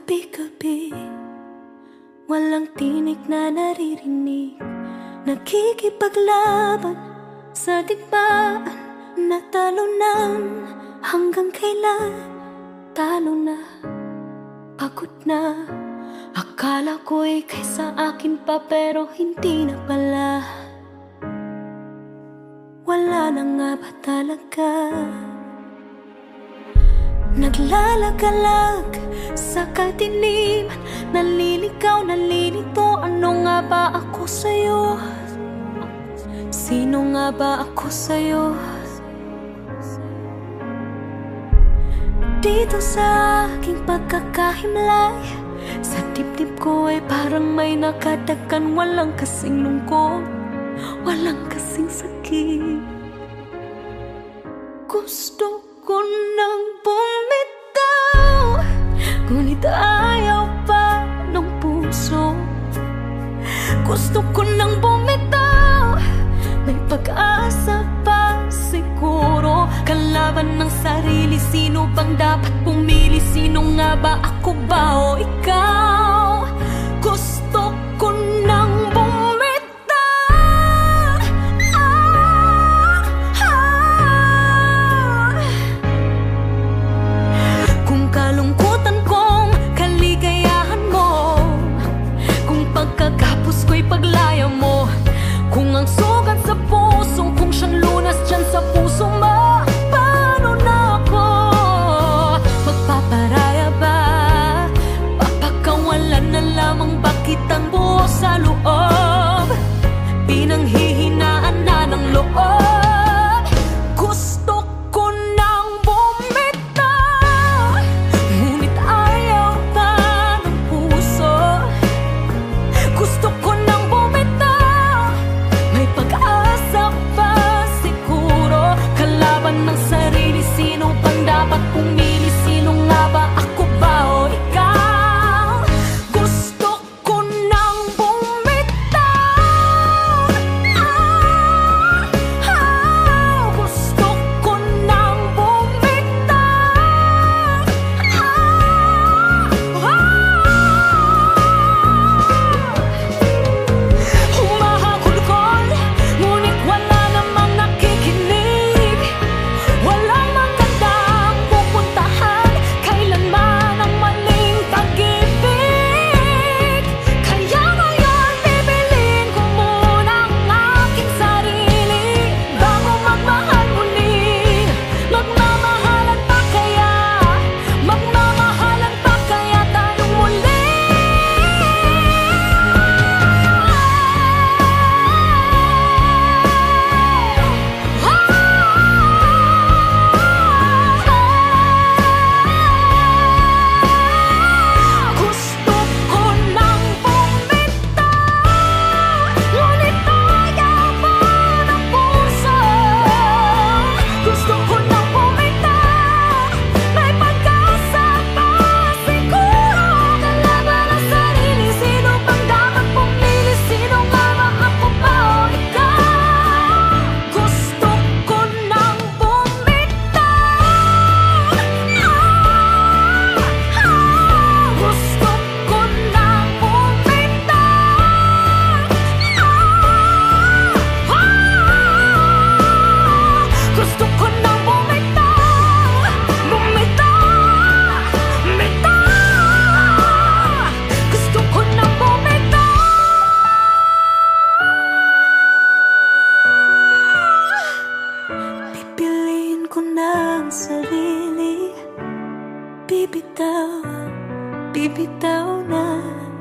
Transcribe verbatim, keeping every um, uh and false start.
Gabi-gabi, walang tinig na naririnig, nakikipaglaban sa digmaan, natalunan. Hanggang kailan? Talo na, pagod na. Akala ko'y kaysa akin pa, pero hindi na pala. Wala na nga ba talaga? Naglalagalag sa kadiliman, naliligaw, nalilito. Ano nga ba ako sa'yo? Sino nga ba ako sa'yo? Dito sa aking pagkakahimlay, sa dibdib ko ay parang may nakadagan. Walang kasing lungkot, walang kasing sakit. Gusto ko nang bumitaw, ngunit ayaw pa ng puso. Gusto ko nang bumitaw, may pag-asa pa siguro. Kalaban ng sarili, sino bang dapat pumili? Sino nga ba, ako ba o ikaw? Gusto ko nang bumitaw. ah, ah. Kung kalungkutan kong kaligayahan mo, kung pagkagapos ko'y paglaya mo, kung ang sugat sa puso, kung siyang lunas dyan sa puso mo, paano na ako magpaparaya ba? Papakawalan na lamang ba kitang buo sa loob? Pinanghihinaan na ng loob. Gusto ko nang bumitaw, ngunit ayaw pa ng puso. Gusto ko nang bumitaw, may pag-asa pa siguro. Kalaban ng sarili, sino bang dapat pumili? Sino nga ba, ako ba o ikaw? Gusto ko nang bumitaw. ah, ah. Gusto ko nang bumitaw. ah, ah. Humahagulgol, ngunit wala namang nakikinig. Walang magandang pupuntahan, kailanman ang maling pag-ibig. Kaya ngayon bibilin ko muna ang aking sarili bago magmahal muli. Magmamahalan pa kaya? Magmamahalan pa kaya tayong muli? Gusto ko nang bumitaw, ngunit ayaw pa ng puso. Gusto ko nang bumitaw, may pag-asa pa siguro. Kalaban ang sarili, sino bang dapat pumili? Sino nga ba, ako ba o ikaw? Gusto ko nang bumitaw. ah, ah. Gusto ko nang bumitaw. ah, ah. Gusto ko nang bumitaw. Bumitaw, bumitaw. Gusto ko nang bumitaw. Pipiliin ko ng sarili, bibitaw, bibitaw na.